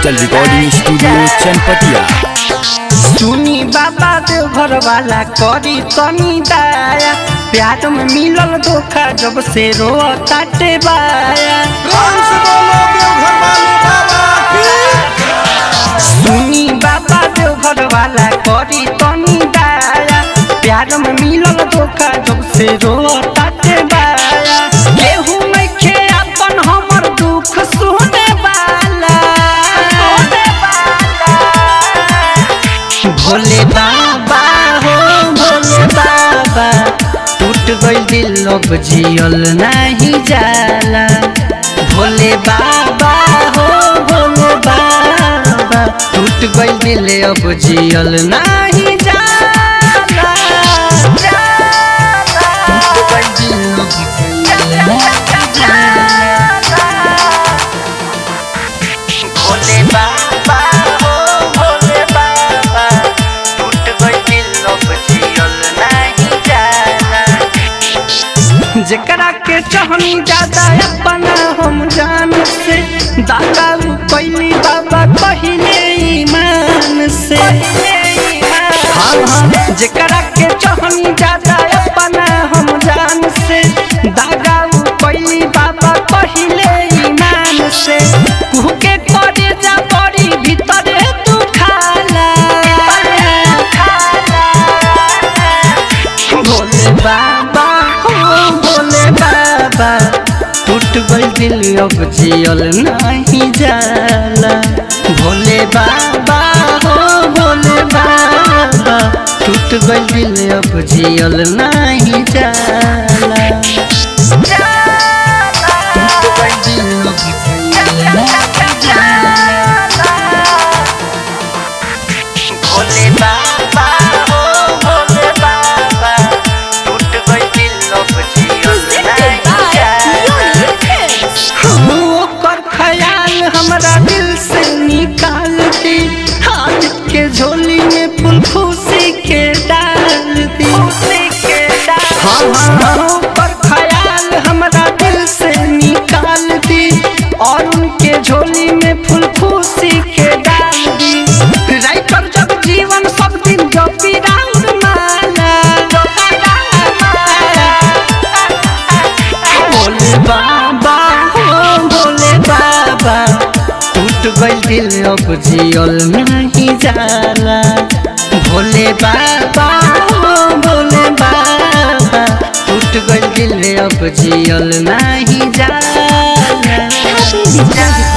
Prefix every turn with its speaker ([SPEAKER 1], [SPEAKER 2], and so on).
[SPEAKER 1] Digital recording studio Chanpatia.
[SPEAKER 2] सुनी बाबा देवघर वाला करी तनी दाया, प्यार में मिलल धोखा जब से रोताटे बाया। सुनी बाबा देवघर वाला करी तनी दाया, प्यार में मिलल धोखा जब से रोताटे बाया। केहू में खे अपन हमर दुख सुने वाला, भोले बाबा हो भोले बाबा, टूट गई दिल अब जियल नहीं जाला। भोले बाबा हो भोले बाबा, टूट गई दिल अब जियल नहीं जाला। टूट गई दिल अब जियल नहीं जाला। भोले बाबा हो भोले बाबा, टूट गई दिल अब जियल नहीं जाला। जेकरा के चाहनी ज्यादा अपना हम जान से, दादा कैली बाबा पहले ईमान से। हाँ जेकरा के चाहनी ज्यादा अपना हम जान से, दादा कैली बाबा पहले ईमान से। कुह के करे जा बड़ी भीतरे तू खाला, भोले बाबा हो भोले बाबा, टूट गई दिल अब जियल नहीं जाला। भोले बाबा हो भोले बाबा, टूट गई दिल अब जियल नहीं जाला। टूट गई दिल अब जियल नहीं जाला। भोले बाबा हो भोले बाबा, टूट गई दिल अब जियल नहीं जाला। ओकर ख्याल हमरा दिल से निकाल दी, हाथ के झोली में फूल खुशी के डाल दी। हाँ ओकर ख्याल हमरा दिल से निकाल दी, और उनके झोली में फूल खुशी के डाल दी। राइटर जब जीवन सब दिन जो पिराउर माला, भोले बाबा हो भोले बाबा, टूट गई दिल अब जियल नहीं जाला। भोले बाबा हो भोले बाबा, टूट गई दिल अब जियल नहीं जाला।